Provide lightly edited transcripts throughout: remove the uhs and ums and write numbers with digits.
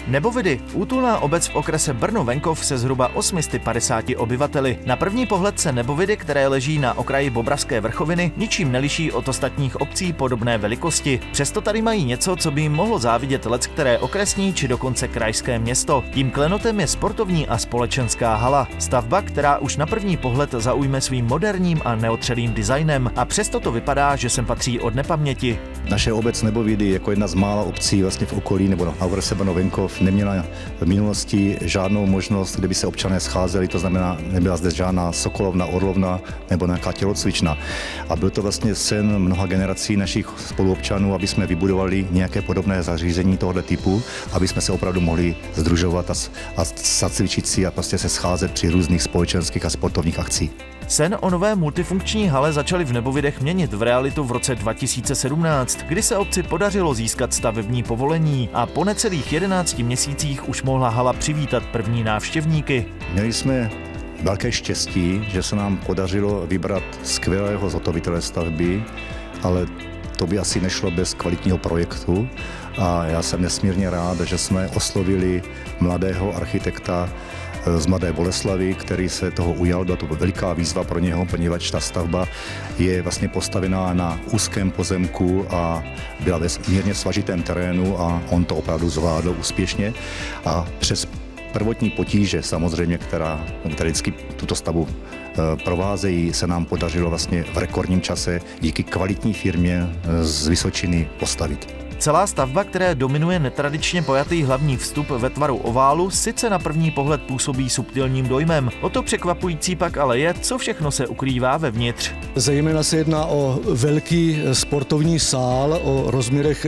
Nebovidy, útulná obec v okrese Brno-Venkov se zhruba 850 obyvateli. Na první pohled se Nebovidy, které leží na okraji Bobravské vrchoviny, ničím neliší od ostatních obcí podobné velikosti. Přesto tady mají něco, co by jim mohlo závidět leckteré okresní či dokonce krajské město. Tím klenotem je sportovní a společenská hala. Stavba, která už na první pohled zaujme svým moderním a neotřelým designem, a přesto to vypadá, že sem patří od nepaměti. Naše obec Nebovidy jako jedna z mála obcí vlastně v okolí nebo na okrese Brno-Venkov neměla v minulosti žádnou možnost, kde by se občané scházeli, to znamená, nebyla zde žádná sokolovna, orlovna nebo nějaká tělocvična. A byl to vlastně sen mnoha generací našich spoluobčanů, aby jsme vybudovali nějaké podobné zařízení tohoto typu, aby jsme se opravdu mohli sdružovat a zacvičit si a prostě se scházet při různých společenských a sportovních akcích. Sen o nové multifunkční hale začali v Nebovidech měnit v realitu v roce 2017, kdy se obci podařilo získat stavební povolení a po necelých 11 měsících už mohla hala přivítat první návštěvníky. Měli jsme velké štěstí, že se nám podařilo vybrat skvělého zhotovitele stavby, ale to by asi nešlo bez kvalitního projektu a já jsem nesmírně rád, že jsme oslovili mladého architekta z Mladé Boleslavi, který se toho ujal. Byla to veliká výzva pro něho, poněvadž ta stavba je vlastně postavená na úzkém pozemku a byla ve mírně svažitém terénu a on to opravdu zvládl úspěšně. A přes prvotní potíže samozřejmě, které vždycky tuto stavbu provázejí, se nám podařilo vlastně v rekordním čase díky kvalitní firmě z Vysočiny postavit. Celá stavba, které dominuje netradičně pojatý hlavní vstup ve tvaru oválu, sice na první pohled působí subtilním dojmem. O to překvapující pak ale je, co všechno se ukrývá vevnitř. Zejména se jedná o velký sportovní sál o rozměrech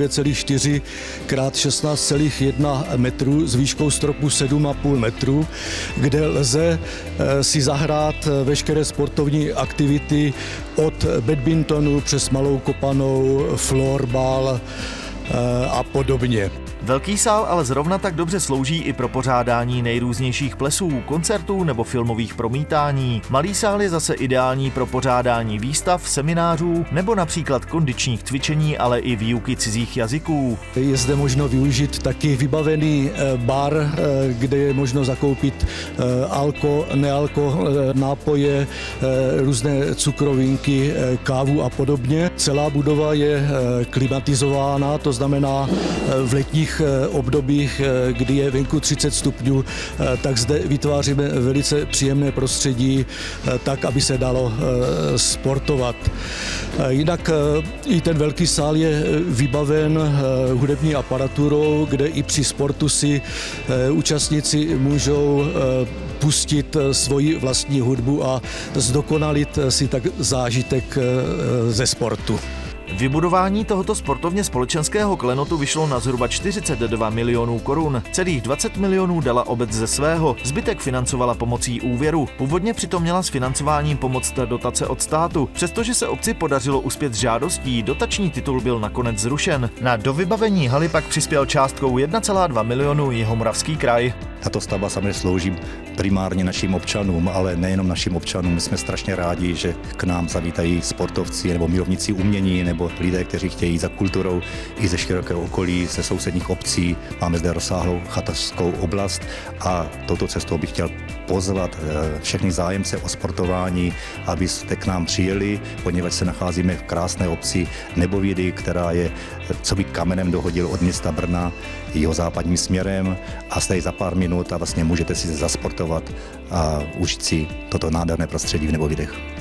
29,4 x 16,1 metrů s výškou stropu 7,5 metrů, kde lze si zahrát veškeré sportovní aktivity od badmintonu přes malou kopanou, florbal a podobně. Velký sál ale zrovna tak dobře slouží i pro pořádání nejrůznějších plesů, koncertů nebo filmových promítání. Malý sál je zase ideální pro pořádání výstav, seminářů nebo například kondičních cvičení, ale i výuky cizích jazyků. Je zde možno využít taky vybavený bar, kde je možno zakoupit nealko nápoje, různé cukrovinky, kávu a podobně. Celá budova je klimatizována, to znamená v letních obdobích, kdy je venku 30 stupňů, tak zde vytváříme velice příjemné prostředí, tak, aby se dalo sportovat. Jinak i ten velký sál je vybaven hudební aparaturou, kde i při sportu si účastníci můžou pustit svoji vlastní hudbu a zdokonalit si tak zážitek ze sportu. Vybudování tohoto sportovně společenského klenotu vyšlo na zhruba 42 milionů korun. Celých 20 milionů dala obec ze svého, zbytek financovala pomocí úvěru. Původně přitom měla s financováním pomoct dotace od státu. Přestože se obci podařilo uspět s žádostí, dotační titul byl nakonec zrušen. Na dovybavení haly pak přispěl částkou 1,2 milionu Jihomoravský kraj. Tato stavba samozřejmě slouží primárně našim občanům, ale nejenom našim občanům. My jsme strašně rádi, že k nám zavítají sportovci nebo milovníci umění nebo lidé, kteří chtějí za kulturou i ze širokého okolí, ze sousedních obcí. Máme zde rozsáhlou chatařskou oblast a touto cestou bych chtěl pozvat všechny zájemce o sportování, abyste k nám přijeli, poněvadž se nacházíme v krásné obci Nebovidy, která je co by kamenem dohodil od města Brna jihozápadním směrem a jste za pár minut a vlastně můžete si zasportovat a užít si toto nádherné prostředí v Nebovidech.